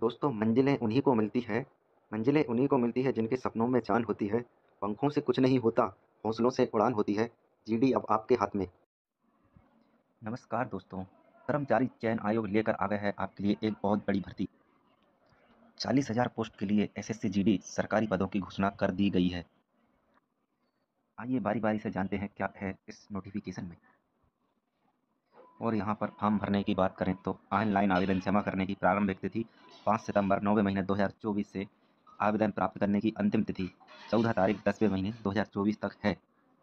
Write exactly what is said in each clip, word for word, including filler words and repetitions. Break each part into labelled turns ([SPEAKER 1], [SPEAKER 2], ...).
[SPEAKER 1] दोस्तों मंजिलें उन्हीं को मिलती है मंजिलें उन्हीं को मिलती है जिनके सपनों में जान होती है। पंखों से कुछ नहीं होता, हौसलों से उड़ान होती है। जीडी अब आपके हाथ में।
[SPEAKER 2] नमस्कार दोस्तों। कर्मचारी चयन आयोग लेकर आ गया है आपके लिए एक बहुत बड़ी भर्ती। चालीस हजार पोस्ट के लिए एसएससी जीडी सरकारी पदों की घोषणा कर दी गई है। आइए बारी बारी से जानते हैं क्या है इस नोटिफिकेशन में। और यहाँ पर फॉर्म भरने की बात करें तो ऑनलाइन आवेदन जमा करने की प्रारंभिक तिथि पाँच सितंबर नौवें महीने दो हज़ार चौबीस से आवेदन प्राप्त करने की अंतिम तिथि चौदह तारीख दसवें महीने दो हज़ार चौबीस तक है।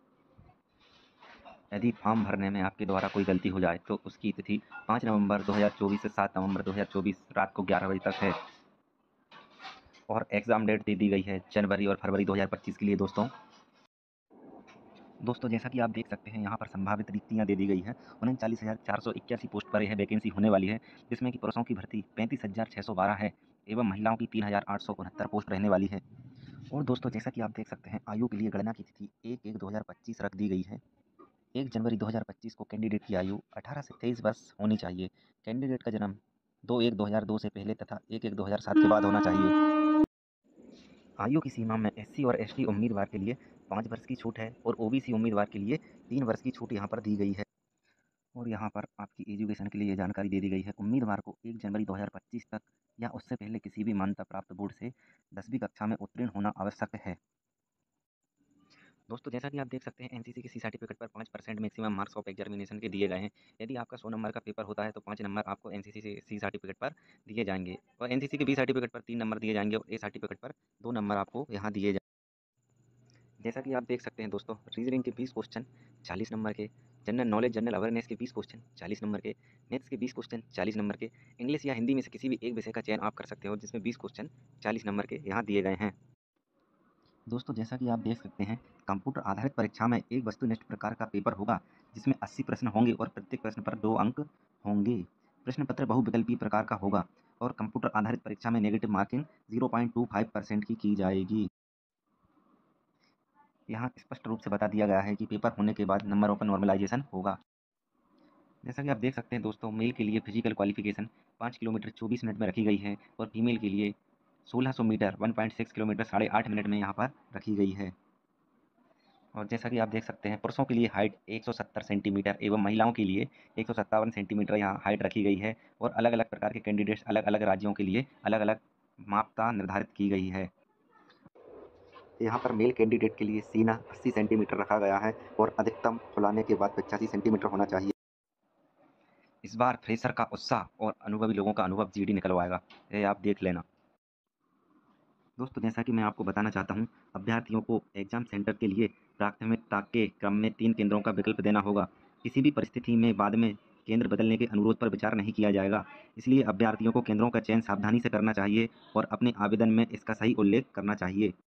[SPEAKER 2] यदि फॉर्म भरने में आपके द्वारा कोई गलती हो जाए तो उसकी तिथि पाँच नवंबर दो हज़ार चौबीस से सात नवंबर दो हज़ार चौबीस रात को ग्यारह बजे तक है। और एग्ज़ाम डेट दे दी गई है जनवरी और फरवरी दो हज़ार पच्चीस के लिए दोस्तों। दोस्तों जैसा कि आप देख सकते हैं यहाँ पर संभावित रिक्तियाँ दे दी गई है। उनचालीस हज़ार चार सौ इक्यासी पोस्ट पर यह वैकेंसी होने वाली है, जिसमें कि पुरुषों की भर्ती पैंतीस हज़ार छः सौ बारह है एवं महिलाओं की तीन हज़ार आठ सौ उनहत्तर पोस्ट रहने वाली है। और दोस्तों जैसा कि आप देख सकते हैं आयु के लिए गणना की तिथि एक एक दो हज़ार पच्चीस रख दी गई है। एक जनवरी दो हज़ार पच्चीस को कैंडिडेट की आयु अठारह से तेईस वर्ष होनी चाहिए। कैंडिडेट का जन्म दो एक दो हज़ार दो से पहले तथा एक एक दो हज़ार सात के बाद होना चाहिए। आयु की सीमा में एससी और एसटी उम्मीदवार के लिए पाँच वर्ष की छूट है और ओबीसी उम्मीदवार के लिए तीन वर्ष की छूट यहाँ पर दी गई है। और यहाँ पर आपकी एजुकेशन के लिए ये जानकारी दे दी गई है। उम्मीदवार को एक जनवरी दो हज़ार पच्चीस तक या उससे पहले किसी भी मान्यता प्राप्त बोर्ड से दसवीं कक्षा में उत्तीर्ण होना आवश्यक है। दोस्तों जैसा कि आप देख सकते हैं एनसीसी के सी सर्टिफिकेट पर पाँच percent maximum marks of examination के दिए गए हैं। यदि आपका सौ नंबर का पेपर होता है तो पाँच नंबर आपको एनसीसी से सी सर्टिफिकेट पर दिए जाएंगे और एनसीसी के बी सर्टिफिकेट पर तीन नंबर दिए जाएंगे और ए सर्टिफिकेट पर दो नंबर आपको यहाँ दिए जाएंगे। जैसा कि आप देख सकते हैं दोस्तों रीजनिंग के बीस क्वेश्चन चालीस नंबर के, जनरल नॉलेज जनरल अवेयरनेस के बीस क्वेश्चन चालीस नंबर के, मैथ्स के बीस क्वेश्चन चालीस नंबर के, इंग्लिश या हिंदी में से किसी भी एक विषय का चयन आप कर सकते हो जिसमें बीस क्वेश्चन चालीस नंबर के यहाँ दिए गए हैं। दोस्तों जैसा कि आप देख सकते हैं कंप्यूटर आधारित परीक्षा में एक वस्तुनिष्ठ प्रकार का पेपर होगा जिसमें अस्सी प्रश्न होंगे और प्रत्येक प्रश्न पर दो अंक होंगे। प्रश्न पत्र बहुविकल्पीय प्रकार का होगा और कंप्यूटर आधारित परीक्षा में negative marking zero point two five percent की की जाएगी। यहाँ स्पष्ट रूप से बता दिया गया है कि पेपर होने के बाद नंबरों का नॉर्मलाइजेशन होगा। जैसा कि आप देख सकते हैं दोस्तों मेल के लिए फिजिकल क्वालिफिकेशन पाँच किलोमीटर चौबीस मिनट में रखी गई है और फीमेल के लिए सोलह सौ metre one point six kilometre साढ़े आठ मिनट में यहाँ पर रखी गई है। और जैसा कि आप देख सकते हैं पुरुषों के लिए हाइट एक सौ सत्तर सेंटीमीटर एवं महिलाओं के लिए एक सौ सत्तावन सेंटीमीटर यहाँ हाइट रखी गई है और अलग अलग प्रकार के कैंडिडेट्स अलग अलग राज्यों के लिए अलग अलग मापता निर्धारित की गई है।
[SPEAKER 1] यहाँ पर मेल कैंडिडेट के लिए सीना अस्सी सेंटीमीटर रखा गया है और अधिकतम फुलाने के बाद पचासी सेंटीमीटर होना चाहिए।
[SPEAKER 2] इस बार फ्रेशर का उत्साह और अनुभवी लोगों का अनुभव जीडी निकलवाएगा, ये आप देख लेना। दोस्तों जैसा कि मैं आपको बताना चाहता हूं अभ्यर्थियों को एग्जाम सेंटर के लिए प्राथमिकता के क्रम में तीन केंद्रों का विकल्प देना होगा। किसी भी परिस्थिति में बाद में केंद्र बदलने के अनुरोध पर विचार नहीं किया जाएगा, इसलिए अभ्यर्थियों को केंद्रों का चयन सावधानी से करना चाहिए और अपने आवेदन में इसका सही उल्लेख करना चाहिए।